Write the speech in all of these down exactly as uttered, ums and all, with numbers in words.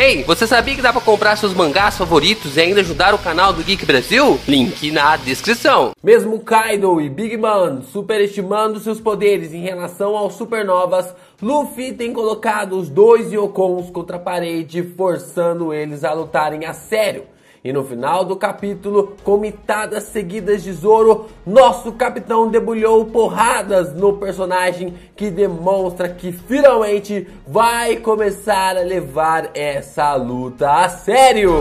Ei, você sabia que dá pra comprar seus mangás favoritos e ainda ajudar o canal do Geek Brasil? Link na descrição. Mesmo Kaido e Big Mom superestimando seus poderes em relação aos supernovas, Luffy tem colocado os dois Yokons contra a parede, forçando eles a lutarem a sério. E no final do capítulo, com mitadas seguidas de Zoro, nosso capitão debulhou porradas no personagem, que demonstra que finalmente vai começar a levar essa luta a sério.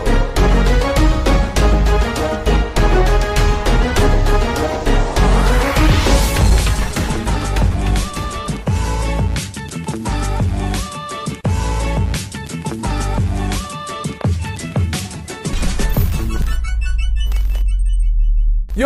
Yo,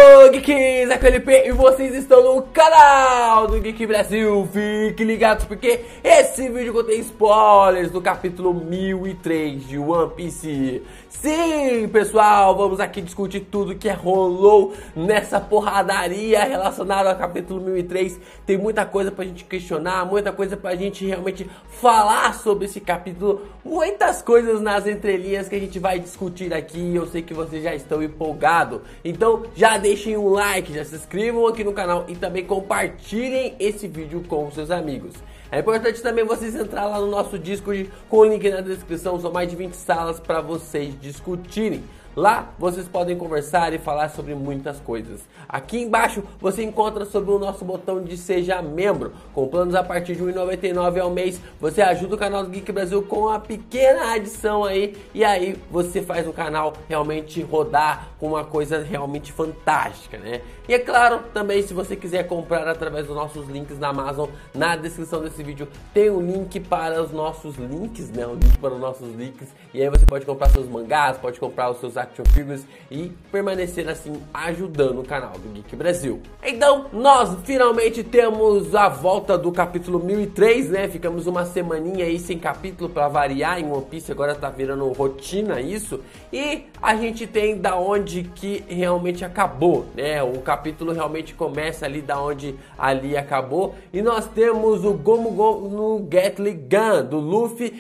Geeks, aqui é o L P e vocês estão no canal do Geek Brasil. Fiquem ligados porque esse vídeo contém spoilers do capítulo mil e três de One Piece. Sim, pessoal, vamos aqui discutir tudo que rolou nessa porradaria relacionada ao capítulo mil e três. Tem muita coisa pra gente questionar, muita coisa pra gente realmente falar sobre esse capítulo. Muitas coisas nas entrelinhas que a gente vai discutir aqui. Eu sei que vocês já estão empolgados, então já deixem um like, já se inscrevam aqui no canal e também compartilhem esse vídeo com os seus amigos. É importante também vocês entrarem lá no nosso Discord com o link na descrição, são mais de vinte salas para vocês discutirem. Lá vocês podem conversar e falar sobre muitas coisas. Aqui embaixo você encontra sobre o nosso botão de Seja Membro. Com planos a partir de um real e noventa e nove centavos ao mês, você ajuda o canal do Geek Brasil com uma pequena adição aí. E aí você faz o canal realmente rodar com uma coisa realmente fantástica, né? E é claro, também se você quiser comprar através dos nossos links na Amazon, na descrição desse vídeo tem um link para os nossos links, né? Um link para os nossos links. E aí você pode comprar seus mangás, pode comprar os seus action figures e permanecer assim ajudando o canal do Geek Brasil. Então nós finalmente temos a volta do capítulo mil e três, né? Ficamos uma semaninha aí sem capítulo para variar em One Piece, agora tá virando rotina isso. E a gente tem da onde que realmente acabou, né? O capítulo realmente começa ali da onde ali acabou. E nós temos o Gomu Gomu no Gatling Gun do Luffy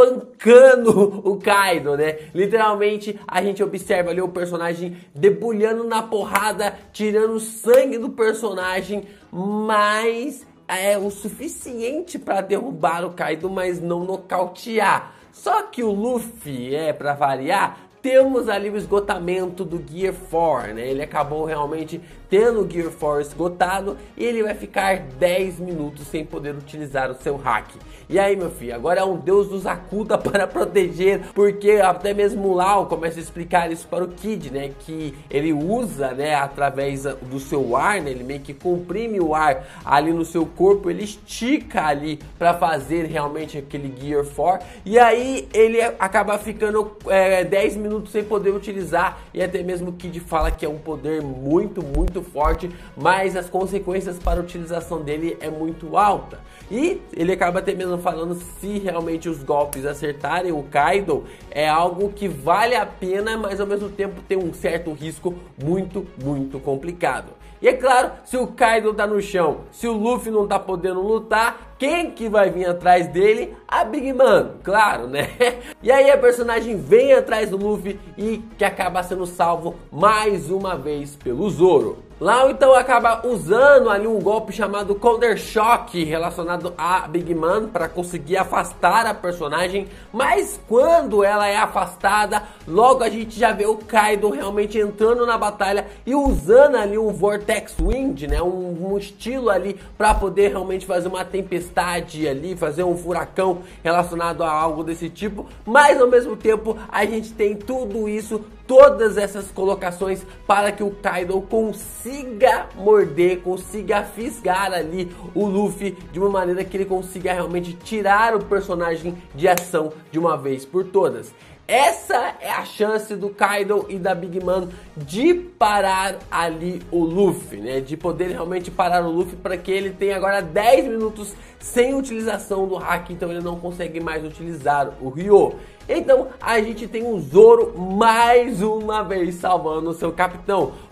espancando o Kaido, né? Literalmente a gente observa ali o personagem debulhando na porrada, tirando sangue do personagem, mas é o suficiente para derrubar o Kaido, mas não nocautear. Só que o Luffy, é para variar, temos ali o esgotamento do Gear quatro, né? Ele acabou realmente tendo o Gear quatro esgotado e ele vai ficar dez minutos sem poder utilizar o seu hack. E aí, meu filho, agora é um deus dos Akuta para proteger, porque até mesmo o Lau começa a explicar isso para o Kid, né? Que ele usa, né, através do seu ar, né? Ele meio que comprime o ar ali no seu corpo, ele estica ali para fazer realmente aquele Gear quatro. E aí ele acaba ficando é, dez minutos sem poder utilizar, e até mesmo o Kid fala que é um poder muito, muito forte, mas as consequências para a utilização dele é muito alta. E ele acaba até mesmo falando se realmente os golpes acertarem o Kaido, é algo que vale a pena, mas ao mesmo tempo tem um certo risco muito, muito complicado. E é claro, se o Kaido tá no chão, se o Luffy não tá podendo lutar, quem que vai vir atrás dele? A Big Mom, claro, né? E aí a personagem vem atrás do Luffy e que acaba sendo salvo mais uma vez pelo Zoro. Lau então acaba usando ali um golpe chamado Counter Shock relacionado a Big Mom para conseguir afastar a personagem, mas quando ela é afastada, logo a gente já vê o Kaido realmente entrando na batalha e usando ali um Vortex Wind, né, um, um estilo ali para poder realmente fazer uma tempestade ali, fazer um furacão relacionado a algo desse tipo, mas ao mesmo tempo a gente tem tudo isso, todas essas colocações para que o Kaido consiga morder, consiga fisgar ali o Luffy de uma maneira que ele consiga realmente tirar o personagem de ação de uma vez por todas. Essa é a chance do Kaido e da Big Mom de parar ali o Luffy, né? De poder realmente parar o Luffy para que ele tenha agora dez minutos sem utilização do hack, então ele não consegue mais utilizar o Ryo. Então a gente tem o Zoro mais uma vez salvando o seu capitão,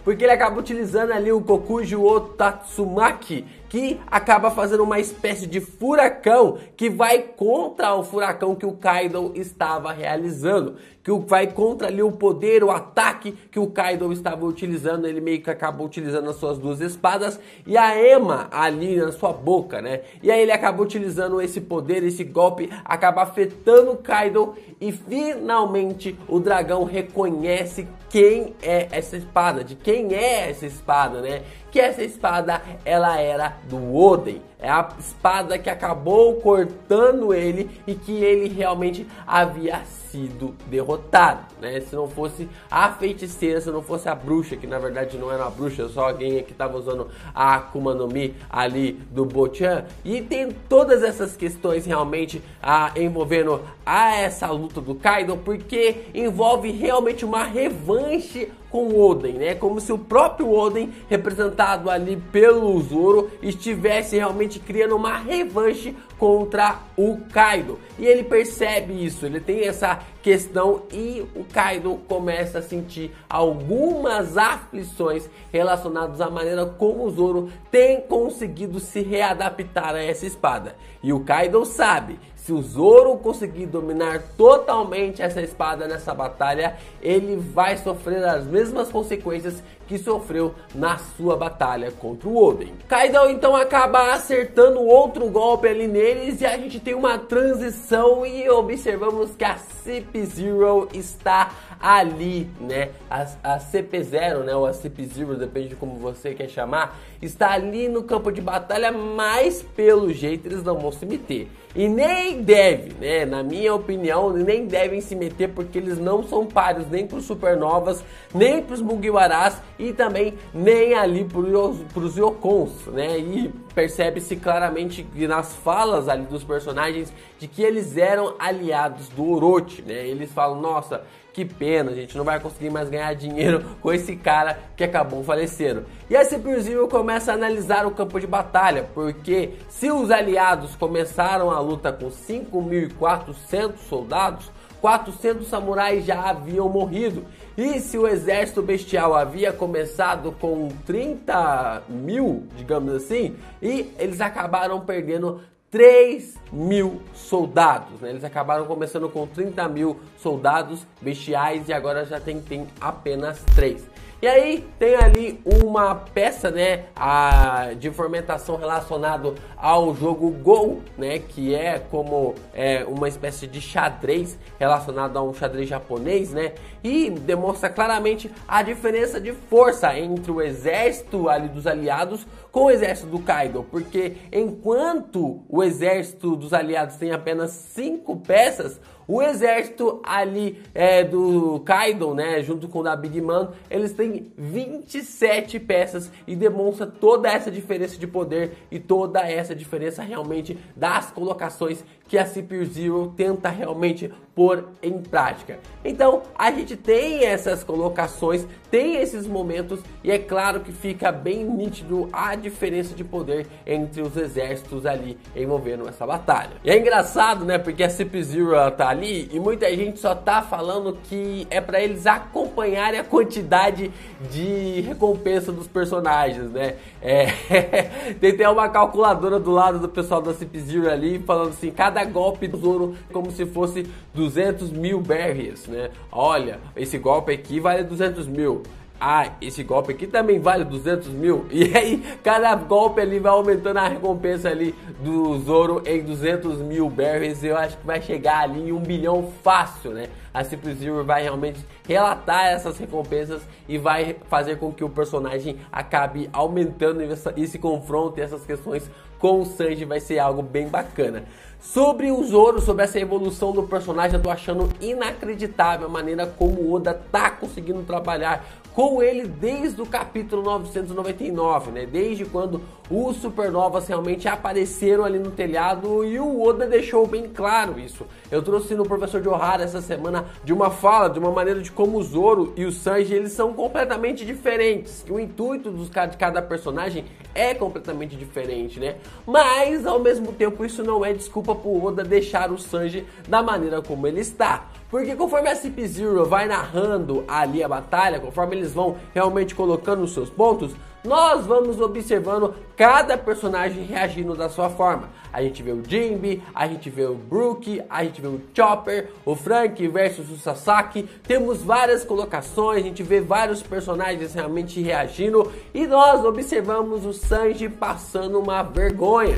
porque ele acaba utilizando ali o Kokuji o Tatsumaki, que acaba fazendo uma espécie de furacão que vai contra o furacão que o Kaido estava realizando, que vai contra ali o poder, o ataque que o Kaido estava utilizando. Ele meio que acabou utilizando as suas duas espadas e a Ema ali na sua boca, né? E aí ele acaba utilizando esse poder, esse golpe, acaba afetando o Kaido e finalmente o dragão reconhece quem é essa espada, de quem é essa espada, né? Que essa espada, ela era do Oden. É a espada que acabou cortando ele e que ele realmente havia sido derrotado, né? Se não fosse a feiticeira, se não fosse a bruxa, que na verdade não era uma bruxa, só alguém que estava usando a Akuma no Mi ali do Bochan. E tem todas essas questões realmente ah, envolvendo a essa luta do Kaido, porque envolve realmente uma revanche com o Oden, né? Como se o próprio Oden, representado ali pelo Zoro, estivesse realmente criando uma revanche contra o Kaido. E ele percebe isso, ele tem essa questão e o Kaido começa a sentir algumas aflições relacionadas à maneira como o Zoro tem conseguido se readaptar a essa espada. E o Kaido sabe, se o Zoro conseguir dominar totalmente essa espada nessa batalha, ele vai sofrer as mesmas consequências que sofreu na sua batalha contra o Oden. Kaido então acaba acertando outro golpe ali neles e a gente tem uma transição e observamos que a C P zero está ali, né? A, a C P zero, né? Ou a C P zero, depende de como você quer chamar, está ali no campo de batalha, mas pelo jeito eles não vão se meter. E nem deve, né? Na minha opinião, nem devem se meter porque eles não são páreos nem para os Supernovas, nem para os Mugiwaras e também nem ali para os Yokons, né? E percebe-se claramente nas falas ali dos personagens de que eles eram aliados do Orochi, né? Eles falam, nossa, que pena, a gente não vai conseguir mais ganhar dinheiro com esse cara que acabou falecendo. E a C P zero começa a analisar o campo de batalha, porque se os aliados começaram a luta com cinco mil e quatrocentos soldados, quatrocentos samurais já haviam morrido. E se o exército bestial havia começado com trinta mil, digamos assim, e eles acabaram perdendo três mil soldados, né? Eles acabaram começando com trinta mil soldados bestiais e agora já tem, tem apenas três. E aí tem ali uma peça, né, a, de fermentação relacionado ao jogo Go, né, que é como é, uma espécie de xadrez relacionado a um xadrez japonês, né, e demonstra claramente a diferença de força entre o exército ali dos aliados com o exército do Kaido, porque enquanto o exército dos aliados tem apenas cinco peças, o exército ali é, do Kaido, né, junto com o da Big Mom, eles têm vinte e sete peças e demonstra toda essa diferença de poder e toda essa diferença realmente das colocações que a C P zero tenta realmente pôr em prática. Então a gente tem essas colocações, tem esses momentos e é claro que fica bem nítido a diferença de poder entre os exércitos ali envolvendo essa batalha. E é engraçado, né, porque a C P zero tá ali e muita gente só tá falando que é para eles acompanharem a quantidade de recompensa dos personagens, né? É, tem até uma calculadora do lado do pessoal da C P zero ali falando assim, cada golpe do Zoro como se fosse duzentos mil berries, né? Olha, esse golpe aqui vale duzentos mil. Ah, esse golpe aqui também vale duzentos mil. E aí, cada golpe ali vai aumentando a recompensa ali do Zoro em duzentos mil berries. Eu acho que vai chegar ali em um bilhão fácil, né? A C P zero vai realmente relatar essas recompensas e vai fazer com que o personagem acabe aumentando essa, esse confronto e essas questões com o Sanji. Vai ser algo bem bacana. Sobre o Zoro, sobre essa evolução do personagem, eu tô achando inacreditável a maneira como o Oda tá conseguindo trabalhar com ele desde o capítulo novecentos e noventa e nove, né? Desde quando os supernovas realmente apareceram ali no telhado e o Oda deixou bem claro isso. Eu trouxe no Professor de Ohara essa semana de uma fala, de uma maneira de como o Zoro e o Sanji eles são completamente diferentes. O intuito dos, de cada personagem é completamente diferente, né? Mas ao mesmo tempo isso não é desculpa pro Oda deixar o Sanji da maneira como ele está. Porque conforme a Cip Zero vai narrando ali a batalha, conforme eles vão realmente colocando os seus pontos, nós vamos observando cada personagem reagindo da sua forma. A gente vê o Jinbe, a gente vê o Brook, a gente vê o Chopper, o Frank versus o Sasaki. Temos várias colocações, a gente vê vários personagens realmente reagindo e nós observamos o Sanji passando uma vergonha.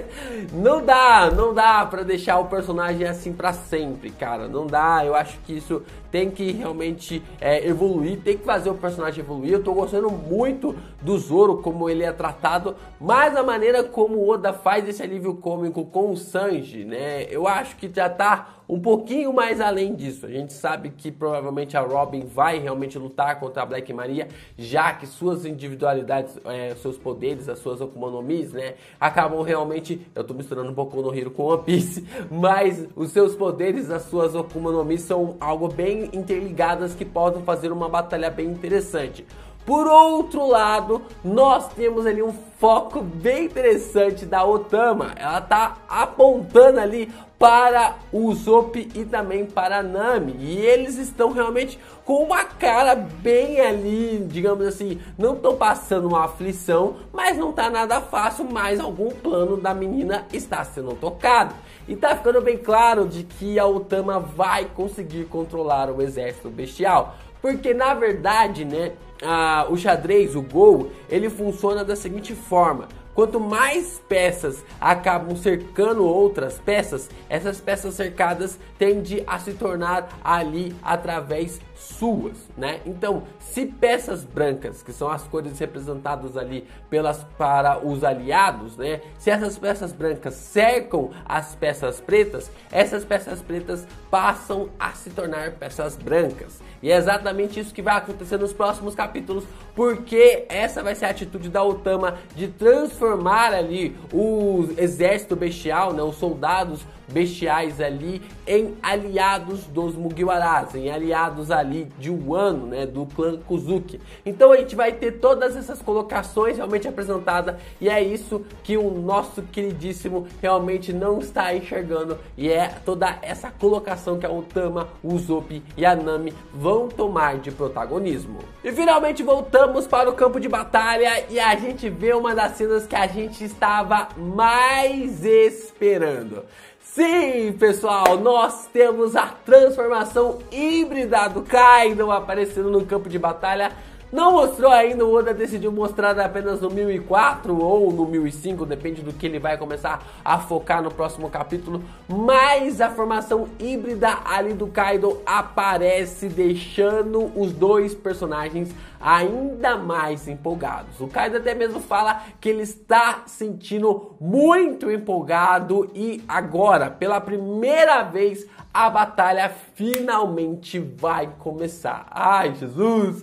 Não dá, não dá pra deixar o personagem assim pra sempre, cara. Não dá, eu acho que isso tem que realmente é, evoluir, tem que fazer o personagem evoluir. Eu tô gostando muito do Zoro, como ele é tratado, mas a maneira como o Oda faz esse alívio cômico com o Sanji, né, eu acho que já tá um pouquinho mais além disso. A gente sabe que provavelmente a Robin vai realmente lutar contra a Black Maria, já que suas individualidades, é, seus poderes, as suas Akuma no Mis, né, acabam realmente, eu tô misturando um pouco no Hero com One Piece, mas os seus poderes, as suas Akuma no Mi são algo bem interligadas que podem fazer uma batalha bem interessante. Por outro lado, nós temos ali um foco bem interessante da Otama. Ela tá apontando ali para o Usopp e também para a Nami. E eles estão realmente com uma cara bem ali, digamos assim, não estão passando uma aflição, mas não tá nada fácil, mas algum plano da menina está sendo tocado. E tá ficando bem claro de que a Otama vai conseguir controlar o exército bestial. Porque na verdade, né, a, o xadrez, o Go, ele funciona da seguinte forma. Quanto mais peças acabam cercando outras peças, essas peças cercadas tendem a se tornar ali através suas, né? Então, se peças brancas, que são as cores representadas ali pelas, para os aliados, né? Se essas peças brancas cercam as peças pretas, essas peças pretas passam a se tornar peças brancas. E é exatamente isso que vai acontecer nos próximos capítulos, porque essa vai ser a atitude da Otama de transformar ali o exército bestial, né, os soldados bestiais ali em aliados dos Mugiwaras, em aliados ali de Wano, né, do clã Kozuki. Então a gente vai ter todas essas colocações realmente apresentadas e é isso que o nosso queridíssimo realmente não está enxergando, e é toda essa colocação que a Otama, o Usopp e a Nami vão tomar de protagonismo. E finalmente voltamos para o campo de batalha e a gente vê uma das cenas que a gente estava mais esperando. Sim, pessoal, nós temos a transformação híbrida do Kaido aparecendo no campo de batalha. Não mostrou ainda, o Oda decidiu mostrar apenas no mil e quatro ou no mil e cinco, depende do que ele vai começar a focar no próximo capítulo. Mas a formação híbrida ali do Kaido aparece, deixando os dois personagens ainda mais empolgados. O Kaido até mesmo fala que ele está sentindo muito empolgado e agora, pela primeira vez, a batalha finalmente vai começar. Ai, Jesus!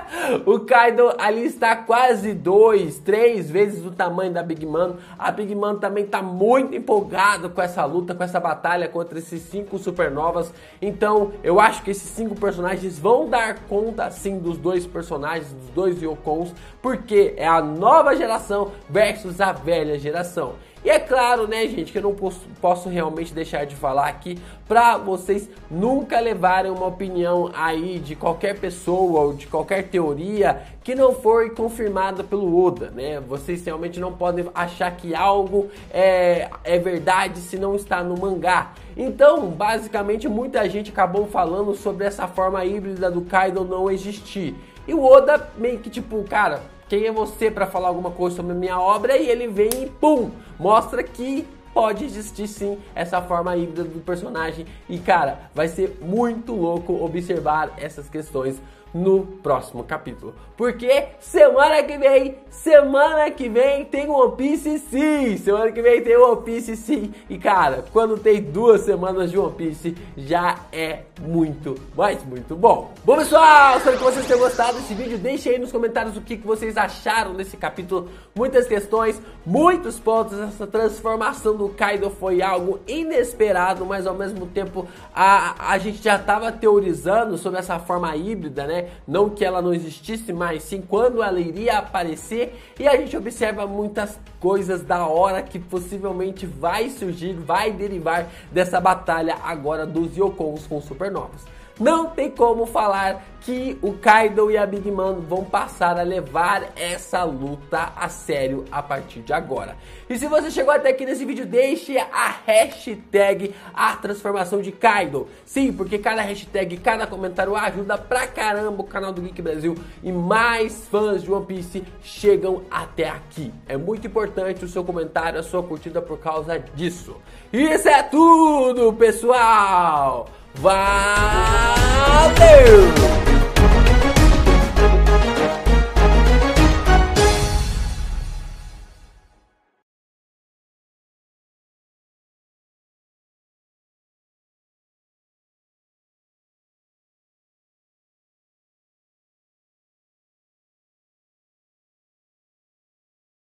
O Kaido ali está quase dois, três vezes o tamanho da Big Mom. A Big Mom também está muito empolgado com essa luta, com essa batalha contra esses cinco supernovas. Então, eu acho que esses cinco personagens vão dar conta, sim, dos dois personagens, dos dois Ryokons, porque é a nova geração versus a velha geração. E é claro, né, gente, que eu não posso, posso realmente deixar de falar aqui pra vocês nunca levarem uma opinião aí de qualquer pessoa ou de qualquer teoria que não for confirmada pelo Oda, né? Vocês realmente não podem achar que algo é, é verdade se não está no mangá. Então, basicamente, muita gente acabou falando sobre essa forma híbrida do Kaido não existir. E o Oda meio que tipo, cara, quem é você para falar alguma coisa sobre a minha obra? E ele vem e pum, mostra que pode existir sim essa forma híbrida do personagem. E cara, vai ser muito louco observar essas questões no próximo capítulo. Porque semana que vem, semana que vem tem One Piece sim! Semana que vem tem One Piece sim! E cara, quando tem duas semanas de One Piece, já é muito, mas muito bom. Bom pessoal, espero que vocês tenham gostado desse vídeo. Deixe aí nos comentários o que vocês acharam desse capítulo. Muitas questões, muitos pontos. Essa transformação do Kaido foi algo inesperado, mas ao mesmo tempo a, a gente já estava teorizando sobre essa forma híbrida, né? Não que ela não existisse, mas sim quando ela iria aparecer. E a gente observa muitas coisas da hora que possivelmente vai surgir, vai derivar dessa batalha agora dos Yokons com supernovas. Não tem como falar que o Kaido e a Big Mom vão passar a levar essa luta a sério a partir de agora. E se você chegou até aqui nesse vídeo, deixe a hashtag a transformação de Kaido. Sim, porque cada hashtag, cada comentário ajuda pra caramba o canal do Geek Brasil e mais fãs de One Piece chegam até aqui. É muito importante o seu comentário, a sua curtida por causa disso. Isso é tudo, pessoal! Valeu!